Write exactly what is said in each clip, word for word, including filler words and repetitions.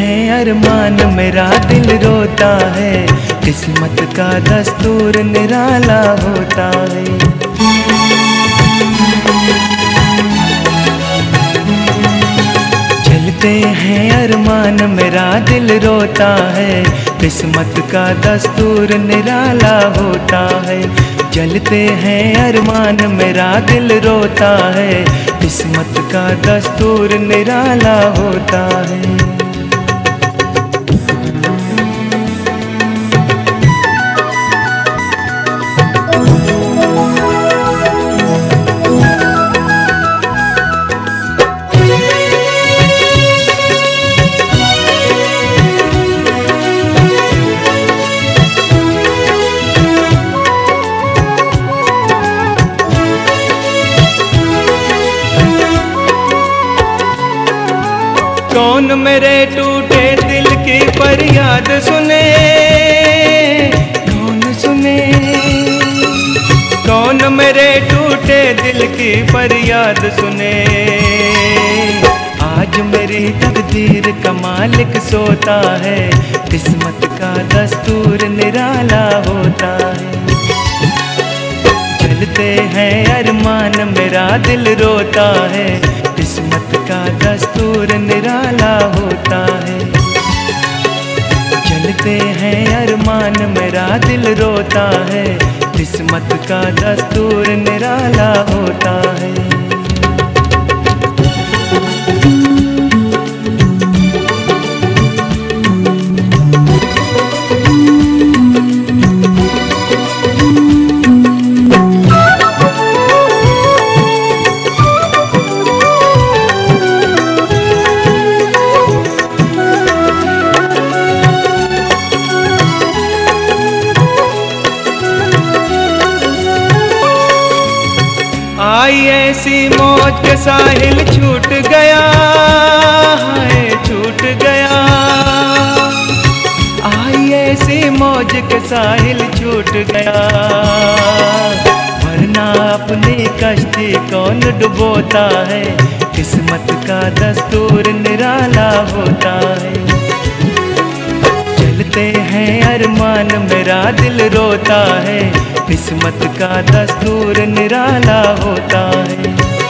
हैं अरमान मेरा दिल रोता है, किस्मत का दस्तूर निराला होता है। चलते हैं अरमान मेरा दिल रोता है, किस्मत का दस्तूर निराला होता है। जलते हैं अरमान मेरा दिल रोता है, किस्मत का दस्तूर निराला होता है। कौन मेरे टूटे दिल की फरियाद सुने, कौन सुने, कौन मेरे टूटे दिल की फरियाद सुने। आज मेरी तकदीर का मालिक सोता है, किस्मत का दस्तूर निराला होता है। चलते हैं अरमान मेरा दिल रोता है, किस्मत का दस्तूर निराला होता है। चलते हैं अरमान मेरा दिल रोता है, किस्मत का दस्तूर निराला होता है। आई ऐसी मौज के साहिल छूट गया है, छूट गया। आई ऐसी मौज के साहिल छूट गया, वरना अपनी कश्ती कौन डुबोता है, किस्मत का दस्तूर निराला होता है। चलते हैं अरमान मेरा दिल रोता है, किस्मत का दस्तूर निराला होता है।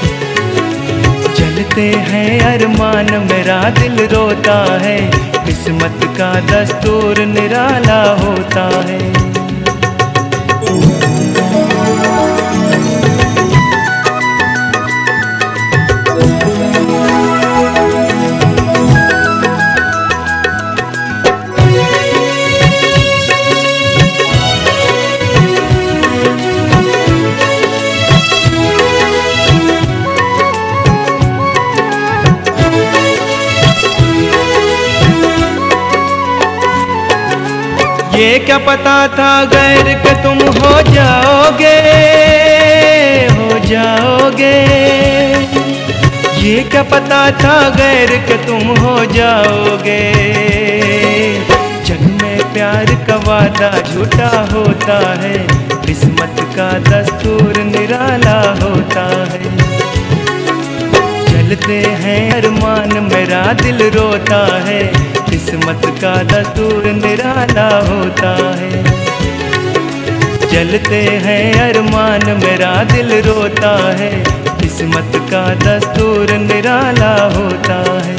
चलते हैं अरमान मेरा दिल रोता है, किस्मत का दस्तूर निराला होता है। ये क्या पता था गैर के तुम हो जाओगे, हो जाओगे। ये क्या पता था गैर के तुम हो जाओगे। जग में प्यार का वादा झूठा होता है, किस्मत का दस्तूर निराला होता है। चलते हैं अरमान मेरा दिल रोता है, किस्मत का दस्तूर निराला होता है। चलते हैं अरमान मेरा दिल रोता है, किस्मत का दस्तूर निराला होता है।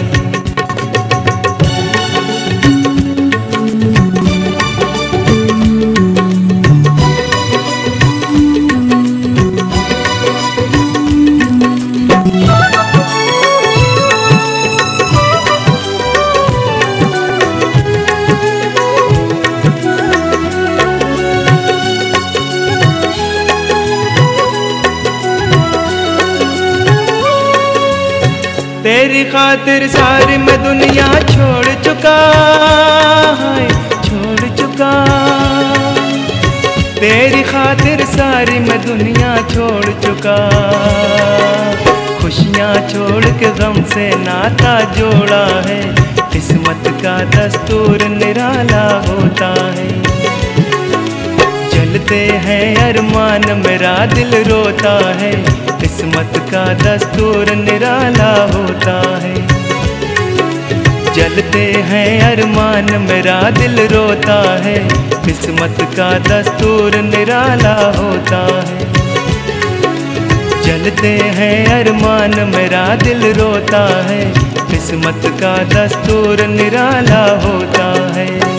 तेरी खातिर सारी मैं दुनिया छोड़ चुका है, छोड़ चुका। तेरी खातिर सारी मैं दुनिया छोड़ चुका। खुशियाँ छोड़ के गम से नाता जोड़ा है, किस्मत का दस्तूर निराला होता है। चलते हैं अरमान मेरा दिल रोता है, किस्मत का दस्तूर निराला होता है। जलते हैं अरमान मेरा दिल रोता है, किस्मत का दस्तूर निराला होता है। जलते हैं अरमान मेरा दिल रोता है, किस्मत का दस्तूर निराला होता है।